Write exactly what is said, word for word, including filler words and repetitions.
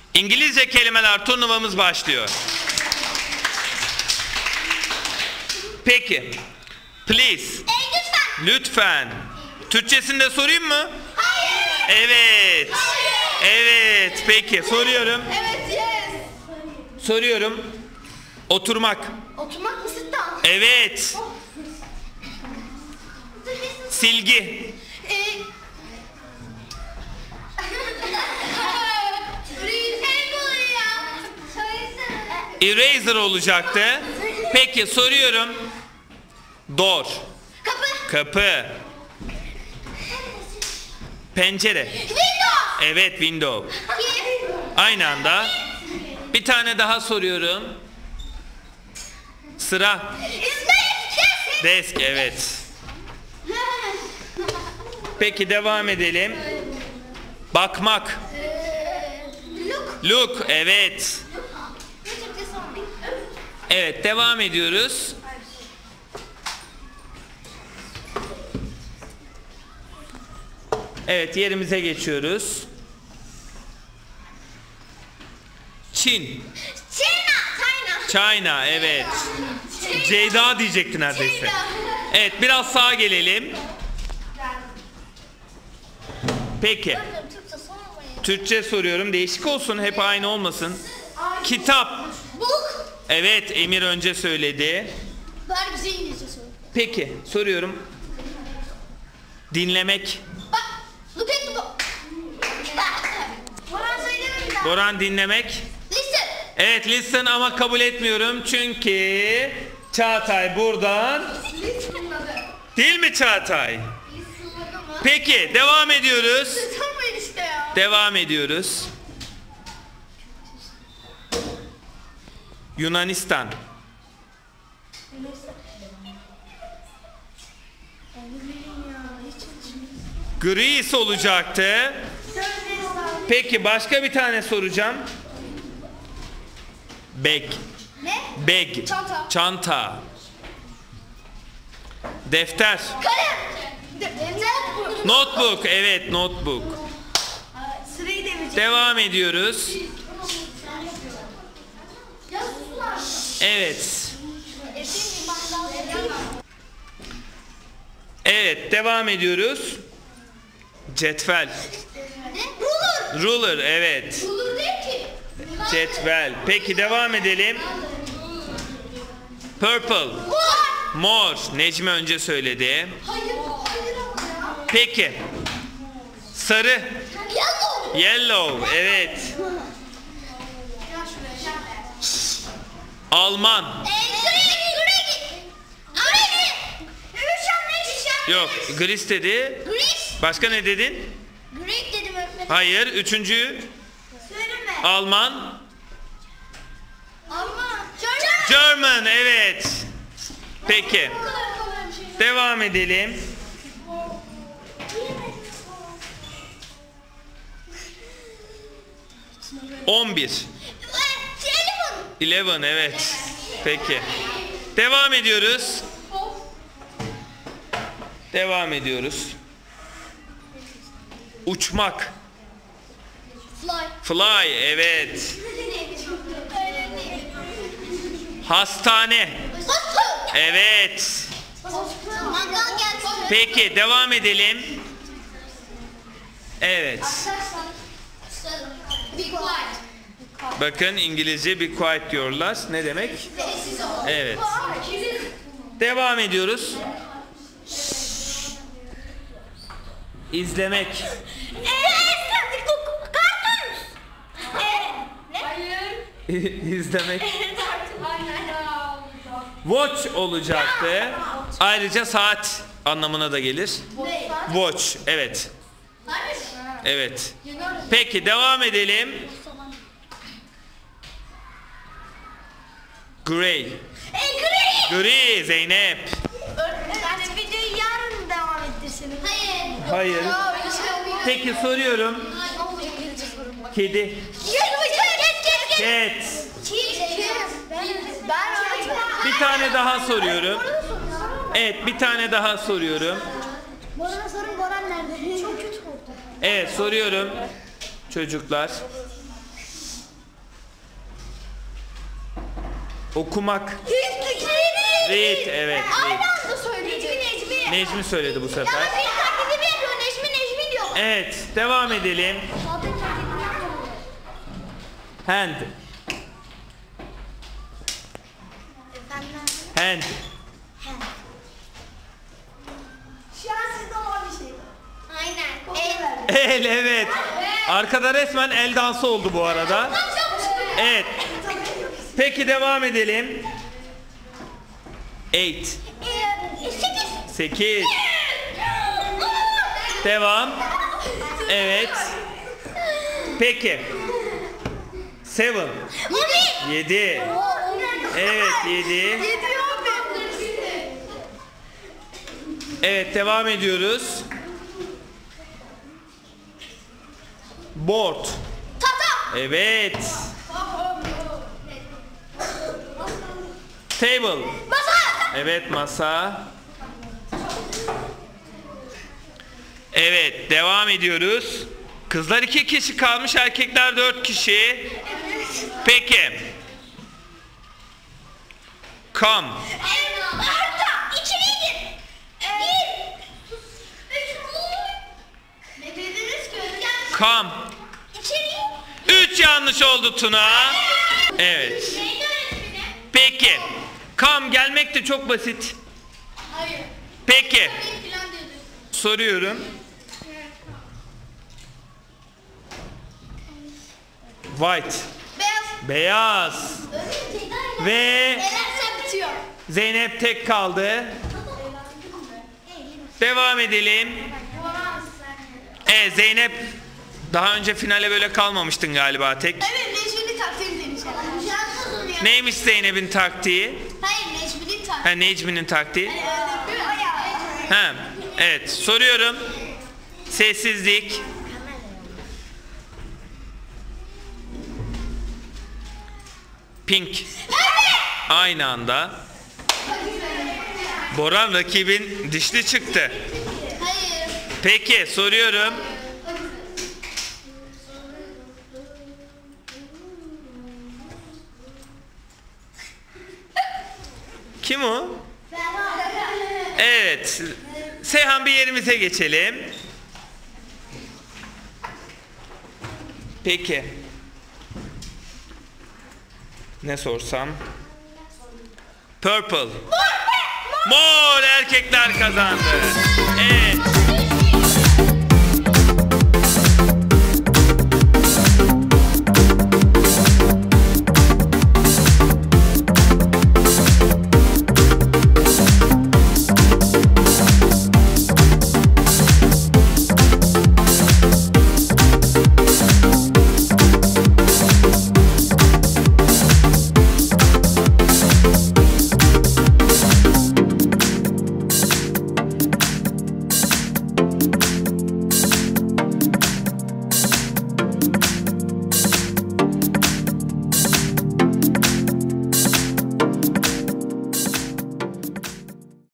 İngilizce kelimeler turnuvamız başlıyor. Peki. Please. E, lütfen. Lütfen. Türkçesini de sorayım mı? Hayır. Evet. Hayır. Evet. Peki soruyorum. Evet, yes. Soruyorum. Oturmak. Oturmak mı sitten? Evet. Silgi. Ee, Eraser olacaktı. Peki soruyorum. Door. Kapı. Kapı. Pencere. Window. Evet, window. Aynı anda. Bir tane daha soruyorum. Sıra. Desk. Desk, evet. Peki devam edelim. Bakmak. Look. Look, evet. Evet, devam ediyoruz. Evet, yerimize geçiyoruz. Çin. China. China. China, evet. Ceyda diyecekti neredeyse. Ceyda. Evet, biraz sağa gelelim. Türkçe Peki. sormayın. Türkçe soruyorum. Değişik olsun, hep aynı olmasın. Kitap. Book. Evet, Emir önce söyledi. Bari bize İngilizce sor. Peki, soruyorum. Dinlemek. Bak. Look at the book. Boran söyleme bir daha. Boran, dinlemek. Listen. Evet, listen ama kabul etmiyorum çünkü Çağatay buradan. Listen'ın adı. Değil mi Çağatay? Listen'ın adı mı? Peki, devam ediyoruz. Sormayın işte ya. Devam ediyoruz. Yunanistan. Greece olacaktı. Peki başka bir tane soracağım. Bag. Ne? Bag. Çanta. Çanta. Defter. Kalem. Notebook. Notebook. Evet, notebook. Sırayı demeyecek. Devam ediyoruz. Evet. Evet, devam ediyoruz. Cetvel. Ne? Ruler. Ruler, evet. Ruler değil ki. Cetvel. Peki devam edelim. Purple. Mor. Mor. Necmi önce söyledi. Hayır. Hayır ama ya. Peki. Sarı. Yellow. Yellow. Evet. Gel şuraya. Alman. Eee, Greg. Greg. Greg. Üşen ne üşen? Yok. Gris dedi. Gris. Başka ne dedin? Greg dedim öğretmenim. Hayır. Üçüncü. Söyleme. Alman. Ama. German. Evet. Peki. Devam edelim. On bir. Telefon. Eleven, evet. Peki. Devam ediyoruz. Devam ediyoruz. Uçmak. Fly. Fly, evet. Hastane. Hospital. Evet. Mangal gelsin. Peki, devam edelim. Evet. Be quiet. Bakın İngilizce be quiet diyorlar. Ne demek? Sessiz ol. Evet. Devam ediyoruz. İzlemek. Eee, kartun. Ne? Hayır. İzlemek. Watch olacaktı. Ayrıca saat anlamına da gelir. Watch, evet. Evet. Peki devam edelim. Grey. E, gri. Gri, Zeynep. Öğretmenim videoyu yarın devam ettirseniz. Hayır. Hayır. Peki soruyorum. Kedi. Cat. Bir tane daha soruyorum. Evet, bir tane daha soruyorum. Boran'a sorun, Boran nerede? Çok kötü oldu. Evet, soruyorum. Çocuklar. Okumak. Read. Read, evet. Aynı Read. anda söyleyecek. Necmi, Necmi. Necmi söyledi bu Ya sefer. bir taklidimi yapıyor. Necmi, Necmi diyor. Evet, devam edelim. Zaten taklidimi yapıyor. Hand. Efendim? Hand. Şu an sizde olan bir şey. Aynen. El. El, evet. Arkada resmen el dansı oldu bu arada. Evet. Peki devam edelim. Eight. Sekiz. Sekiz. Devam. Evet. Peki. Seven. Yedi. Yedi. Evet, yedi. Yedi yok mu? Evet, devam ediyoruz. Board. Tata. Evet. Table. Masa. Evet, masa. Evet, devam ediyoruz. Kızlar iki kişi kalmış, erkekler dört kişi. Peki. Come. Harita. İçeriye gir. Bir. Üç. Ne dediniz ki? Come. İçeriye. Üç yanlış oldu Tuna. Evet. Neydi öğretmenim? Peki. Come gelmek de çok basit. Hayır. Peki. Bir plan diyordun. Soruyorum. White. Beyaz. Beyaz. Ve Eğlense bitiyor. Zeynep tek kaldı. Devam edelim. Evet, Zeynep daha önce finale böyle kalmamıştın galiba tek. Evet, Necmi'nin taktiğini demiş. Şanssız ya. Neymiş Zeynep'in taktiği? Hayır, Necmi'nin taktiği. Ha, Necmi'nin taktiği. Hani öyle yapıyor ya. Ha, evet, soruyorum. Sessizlik. Pink. Aynı anda. Boran rakibin dişli çıktı. Hayır. Peki, soruyorum. Kim o? Evet. Seyhan, bir yerimize geçelim. Peki. Ne sorsam? Purple. Mor erkekler kazandı.